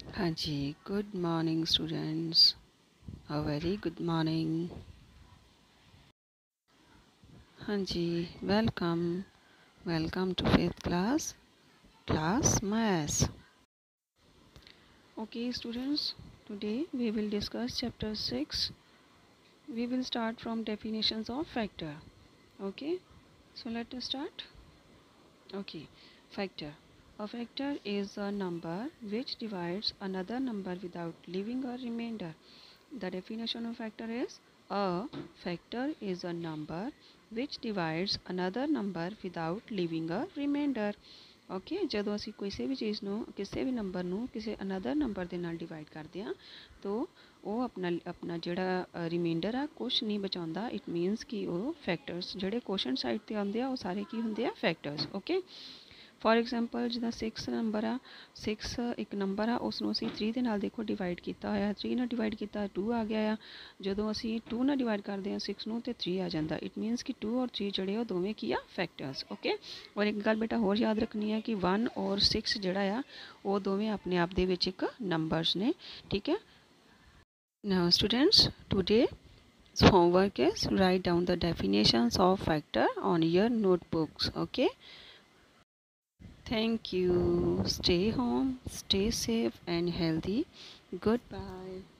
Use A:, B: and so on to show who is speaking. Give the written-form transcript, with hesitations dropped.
A: हाँ जी, good morning students. A very good morning. हाँ जी, welcome welcome to fifth class maths. Okay students, today we will discuss chapter 6. We will start from definitions of factor. Okay, so let us start. Okay, factor. A factor is a number which divides another number without leaving a remainder. The definition of factor is a factor is a number which divides another number without leaving a remainder. Okay, ਜਦੋਂ ਅਸੀਂ ਕਿਸੇ ਵੀ ਚੀਜ਼ ਨੂੰ ਕਿਸੇ ਵੀ number ਨੂੰ ਕਿਸੇ another number ਦੇ ਨਾਲ ਡਿਵਾਈਡ ਕਰਦੇ ਹਾਂ ਤਾਂ ਉਹ ਆਪਣਾ ਜਿਹੜਾ ਰਿਮਾਈਂਡਰ ਆ ਕੁਛ ਨਹੀਂ ਬਚਾਉਂਦਾ। ਇਟ ਮੀਨਸ ਕਿ ਉਹ ਫੈਕਟਰਸ ਜਿਹੜੇ ਕੁਐਸਚਨ ਸਾਈਡ 'ਤੇ ਆਉਂਦੇ ਆ ਉਹ ਸਾਰੇ ਕੀ ਹੁੰਦੇ ਆ, ਫੈਕਟਰਸ। ਓਕੇ, ਫੋਰ ਐਗਜ਼ਾਮਪਲ ਜਿੱਦਾਂ 6 ਨੰਬਰ ਆ, 6 ਇੱਕ ਨੰਬਰ ਆ, ਉਸ ਨੂੰ ਅਸੀਂ 3 ਦੇ ਨਾਲ ਦੇਖੋ ਡਿਵਾਈਡ ਕੀਤਾ ਹੋਇਆ, 3 ਨਾਲ ਡਿਵਾਈਡ ਕੀਤਾ 2 ਆ ਗਿਆ ਆ। ਜਦੋਂ ਅਸੀਂ 2 ਨਾਲ ਡਿਵਾਈਡ ਕਰਦੇ ਹਾਂ 6 ਨੂੰ ਤੇ 3 ਆ ਜਾਂਦਾ। ਇਟ ਮੀਨਸ ਕਿ 2 ਔਰ 3 ਜਿਹੜੇ ਉਹ ਦੋਵੇਂ ਕੀ ਆ, ਫੈਕਟਰਸ। ਓਕੇ, ਔਰ ਇੱਕ ਗੱਲ ਬੇਟਾ ਹੋਰ ਯਾਦ ਰੱਖਣੀ ਹੈ ਕਿ 1 ਔਰ 6 ਜਿਹੜਾ ਆ ਉਹ ਦੋਵੇਂ ਆਪਣੇ ਆਪ ਦੇ ਵਿੱਚ ਇੱਕ ਨੰਬਰਸ ਨੇ। ਠੀਕ ਹੈ। Now students, today's homework is write down the definitions of factor on your notebooks. Okay. Thank you. Stay home, stay safe and healthy. Goodbye.